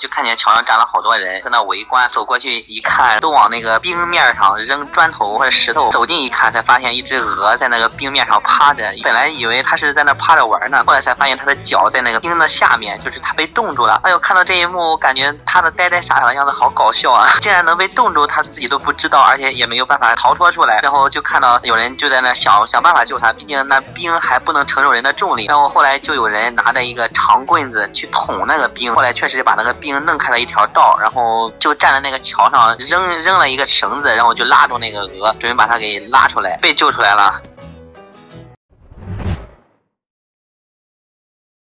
就看见桥上站了好多人在那围观，走过去一看，都往那个冰面上扔砖头或者石头，走近一看才发现一只鹅在那个冰面上趴着，本来以为它是在那趴着玩呢，后来才发现它的脚在那个冰的下面，就是它被冻住了。哎呦，看到这一幕，感觉它的呆呆傻傻的样子好搞笑啊！竟然能被冻住，它自己都不知道，而且也没有办法逃脱出来。然后就看到有人就在那想办法救它，毕竟那冰还不能承受人的重力。然后后来就有人拿着一个长棍子去捅那个冰，后来确实把那个冰弄开了一条道，然后就站在那个桥上扔了一个绳子，然后就拉住那个鹅，准备把它给拉出来，被救出来了。